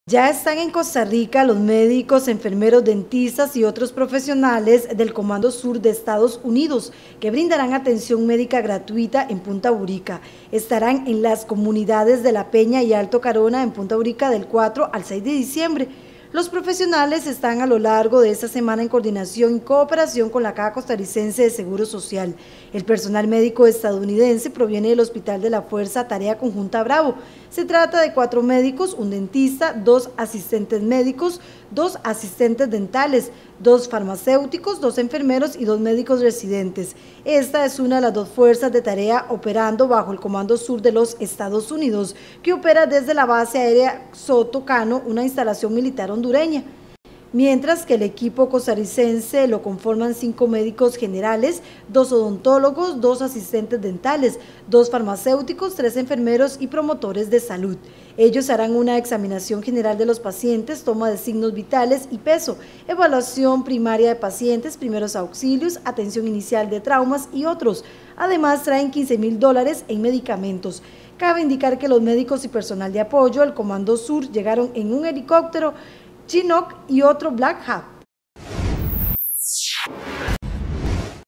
Ya están en Costa Rica los médicos, enfermeros, dentistas y otros profesionales del Comando Sur de Estados Unidos que brindarán atención médica gratuita en Punta Burica. Estarán en las comunidades de La Peña y Alto Carona en Punta Burica del 4 al 6 de diciembre. Los profesionales están a lo largo de esta semana en coordinación y cooperación con la Caja Costarricense de Seguro Social. El personal médico estadounidense proviene del Hospital de la Fuerza Tarea Conjunta Bravo. Se trata de 4 médicos, un dentista, 2 asistentes médicos, 2 asistentes dentales, 2 farmacéuticos, 2 enfermeros y 2 médicos residentes. Esta es una de las 2 fuerzas de tarea operando bajo el Comando Sur de los Estados Unidos, que opera desde la base aérea Soto Cano, una instalación militar hondureña. Mientras que el equipo costarricense lo conforman 5 médicos generales, 2 odontólogos, 2 asistentes dentales, 2 farmacéuticos, 3 enfermeros y promotores de salud. Ellos harán una examinación general de los pacientes, toma de signos vitales y peso, evaluación primaria de pacientes, primeros auxilios, atención inicial de traumas y otros. Además, traen $15,000 en medicamentos. Cabe indicar que los médicos y personal de apoyo del Comando Sur llegaron en un helicóptero Chinook y otro Black Hawk.